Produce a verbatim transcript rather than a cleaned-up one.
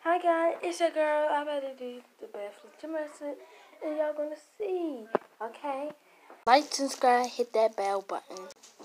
Hi guys, it's your girl. I'm about to do the best with Jamerson, and y'all gonna see. Okay, like, subscribe, hit that bell button.